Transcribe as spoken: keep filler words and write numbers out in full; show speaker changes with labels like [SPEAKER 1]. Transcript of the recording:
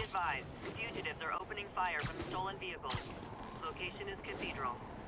[SPEAKER 1] advised, fugitives are opening fire from stolen vehicles. Location is Cathedral.